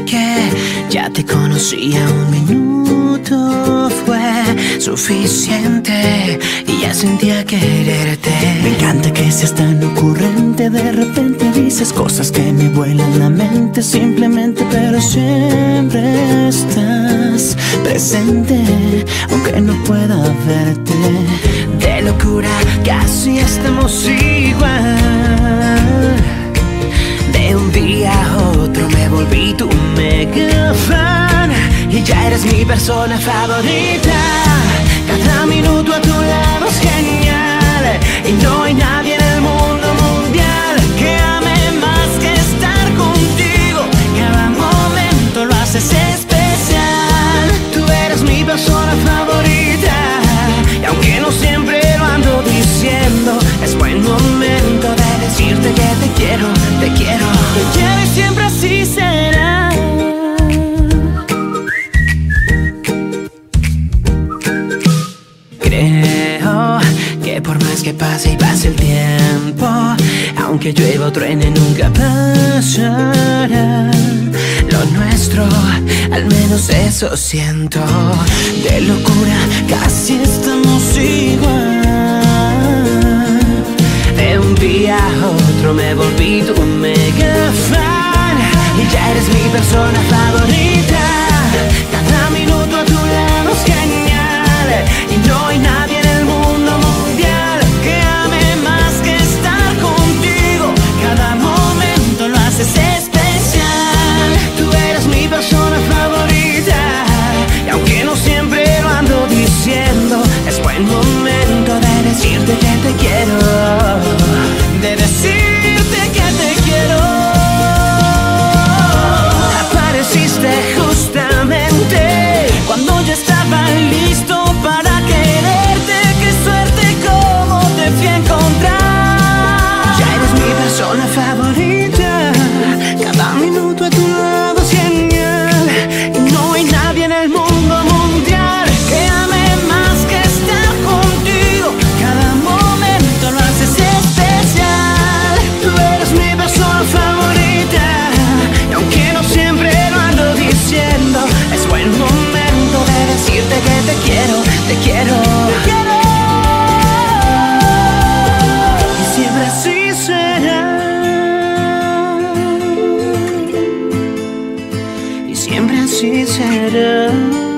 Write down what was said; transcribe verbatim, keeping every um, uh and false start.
que ya te conocía un minuto fue suficiente y ya sentía quererte. Me encanta que seas tan ocurrente, de repente dices cosas que me vuelan la mente simplemente, pero siempre estás presente, aunque no pueda verte. De locura casi estamos igual. De un día a otro me volví tu mega fan y ya eres mi persona favorita. Cada minuto a tu lado es genial y no hay nadie en el mundo mundial que ame más que estar contigo. Cada momento lo haces especial. Tú eres mi persona favorita y aunque no siempre lo ando diciendo, es buen momento de decirte que te quiero, te quiero, te quiero y siempre así será. Creo que por más que pase y pase el tiempo, aunque llueva o truene nunca pasará. Lo nuestro, al menos eso siento. De locura casi estamos igual. De un día a otro me volví tu mega fan y ya eres mi persona favorita. Cada minuto a tu lado es genial y no hay nadie en el mundo mundial que ame más que estar contigo. Cada momento lo haces especial. Tú eres mi persona favorita y aunque no siempre lo ando diciendo, es buen momento de decirte que te quiero, de decirte que te quiero. Apareciste justamente cuando yo estaba listo para quererte. Qué suerte como te fui a encontrar. Ya eres mi persona favorita. Cada minuto a tu lado es genial y no hay nadie en el mundo mundial que ame más que estar contigo. Cada momento lo haces especial. Tú eres mi persona favorita y aunque no siempre lo ando diciendo, es buen momento de decirte que te quiero, te quiero, te quiero. Y siempre así será. Y siempre así será.